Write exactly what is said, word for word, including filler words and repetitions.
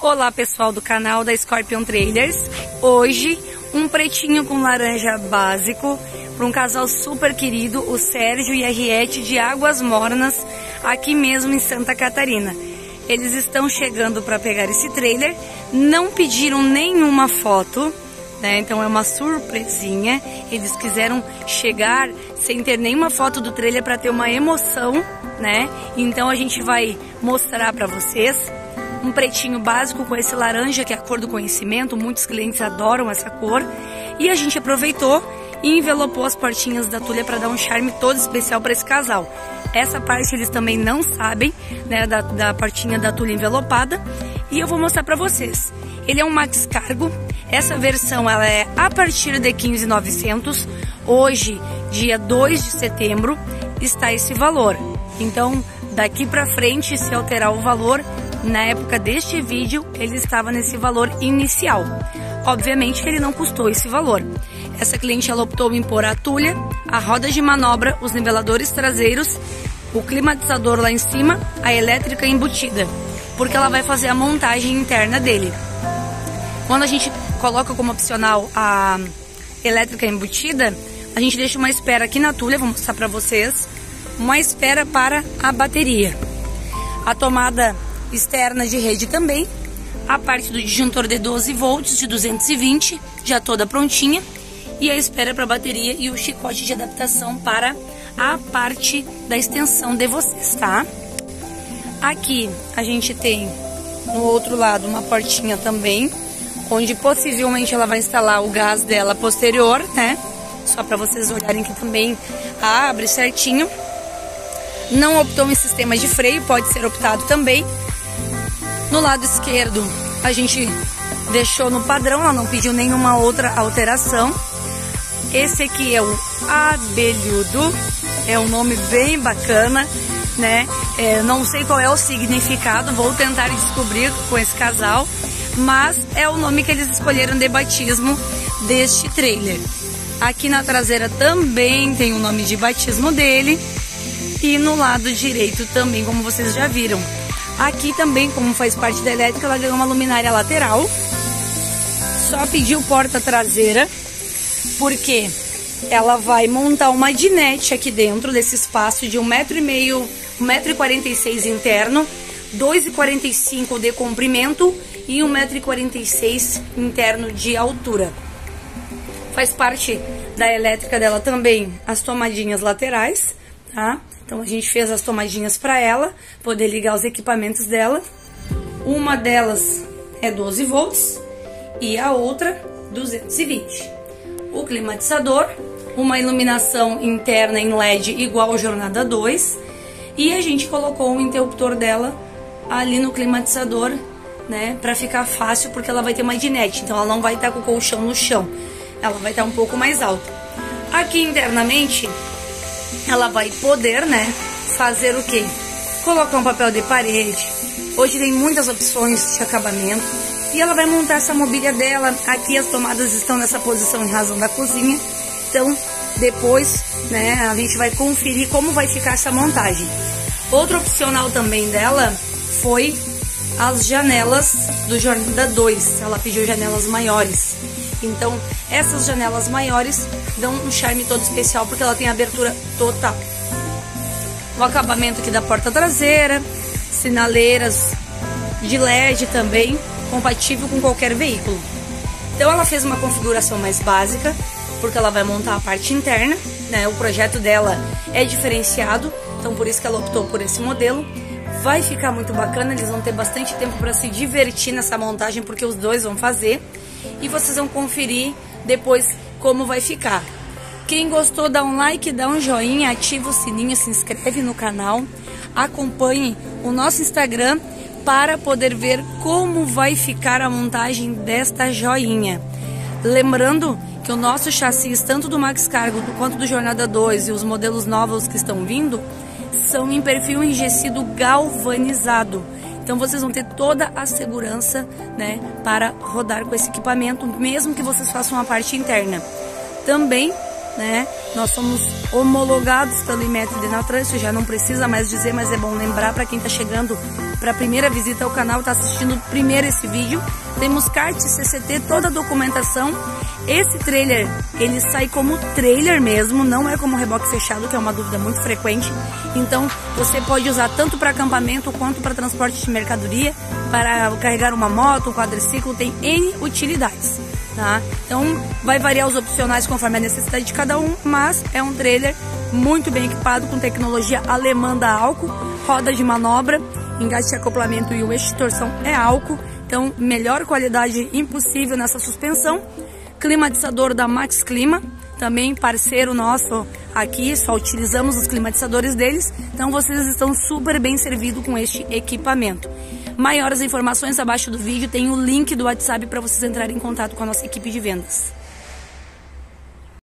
Olá pessoal do canal da Scorpion Trailers. Hoje um pretinho com laranja básico para um casal super querido, o Sérgio e a Riete de Águas Mornas, aqui mesmo em Santa Catarina. Eles estão chegando para pegar esse trailer, não pediram nenhuma foto, né? Então é uma surpresinha. Eles quiseram chegar sem ter nenhuma foto do trailer para ter uma emoção, né? Então a gente vai mostrar para vocês um pretinho básico com esse laranja, que é a cor do conhecimento. Muitos clientes adoram essa cor. E a gente aproveitou e envelopou as portinhas da Tulha para dar um charme todo especial para esse casal. Essa parte eles também não sabem, né, da, da portinha da Tulha envelopada. E eu vou mostrar para vocês. Ele é um Max Cargo. Essa versão ela é a partir de quinze mil e novecentos. Hoje, dia dois de setembro, está esse valor. Então, daqui para frente, se alterar o valor, na época deste vídeo, ele estava nesse valor inicial. Obviamente que ele não custou esse valor. Essa cliente ela optou em pôr a Tulha, a roda de manobra, os niveladores traseiros, o climatizador lá em cima, a elétrica embutida, porque ela vai fazer a montagem interna dele. Quando a gente coloca como opcional a elétrica embutida, a gente deixa uma espera aqui na Tulha, vou mostrar para vocês, uma espera para a bateria. A tomada externa de rede também, a parte do disjuntor de doze volts de duzentos e vinte, já toda prontinha, e a espera para a bateria e o chicote de adaptação para a parte da extensão de vocês, tá? Aqui a gente tem no outro lado uma portinha também, onde possivelmente ela vai instalar o gás dela posterior, né? Só para vocês olharem que também abre certinho. Não optou em sistema de freio, pode ser optado também. No lado esquerdo, a gente deixou no padrão, ela não pediu nenhuma outra alteração. Esse aqui é o Abelhudo, é um nome bem bacana, né? É, não sei qual é o significado, vou tentar descobrir com esse casal, mas é o nome que eles escolheram de batismo deste trailer. Aqui na traseira também tem o nome de batismo dele, e no lado direito também, como vocês já viram. Aqui também, como faz parte da elétrica, ela ganhou uma luminária lateral. Só pediu porta traseira, porque ela vai montar uma dinete aqui dentro desse espaço de um metro e meio, um metro e quarenta e seis interno, dois e quarenta e cinco de comprimento e um metro e quarenta e seis interno de altura. Faz parte da elétrica dela também as tomadinhas laterais, tá? Então a gente fez as tomadinhas para ela poder ligar os equipamentos dela. Uma delas é doze volts e a outra duzentos e vinte. O climatizador, uma iluminação interna em L E D igual ao Jornada dois, e a gente colocou um interruptor dela ali no climatizador, né, para ficar fácil, porque ela vai ter uma dinete, então ela não vai estar com o colchão no chão, ela vai estar um pouco mais alta. Aqui internamente ela vai poder, né, fazer o quê? Colocar um papel de parede. Hoje tem muitas opções de acabamento. E ela vai montar essa mobília dela. Aqui as tomadas estão nessa posição em razão da cozinha. Então, depois, né, a gente vai conferir como vai ficar essa montagem. Outro opcional também dela foi as janelas do Jornada dois. Ela pediu janelas maiores. Então, essas janelas maiores dão um charme todo especial, porque ela tem abertura total. O acabamento aqui da porta traseira, sinaleiras de L E D também, compatível com qualquer veículo. Então ela fez uma configuração mais básica, porque ela vai montar a parte interna, né? O projeto dela é diferenciado, então por isso que ela optou por esse modelo. Vai ficar muito bacana, eles vão ter bastante tempo para se divertir nessa montagem, porque os dois vão fazer. E vocês vão conferir depois como vai ficar. Quem gostou, dá um like, dá um joinha, ativa o sininho, se inscreve no canal. Acompanhe o nosso Instagram para poder ver como vai ficar a montagem desta joinha. Lembrando que o nosso chassi, tanto do Max Cargo quanto do Jornada dois e os modelos novos que estão vindo, são em perfil enrijecido galvanizado. Então vocês vão ter toda a segurança, né, para rodar com esse equipamento, mesmo que vocês façam a parte interna. Também né? Nós somos homologados pelo Inmetro Denatran, isso já não precisa mais dizer, mas é bom lembrar para quem está chegando para a primeira visita ao canal, está assistindo primeiro esse vídeo. Temos kart, C C T, toda a documentação. Esse trailer, ele sai como trailer mesmo, não é como reboque fechado, que é uma dúvida muito frequente. Então, você pode usar tanto para acampamento quanto para transporte de mercadoria, para carregar uma moto, um quadriciclo, tem N utilidades. Tá? Então vai variar os opcionais conforme a necessidade de cada um, mas é um trailer muito bem equipado com tecnologia alemã da Alco, roda de manobra, engate de acoplamento e o eixo de torção é Alco, então melhor qualidade impossível nessa suspensão. Climatizador da Max Clima, também parceiro nosso aqui, só utilizamos os climatizadores deles, então vocês estão super bem servidos com este equipamento. Maiores informações abaixo do vídeo, tem o link do WhatsApp para vocês entrarem em contato com a nossa equipe de vendas.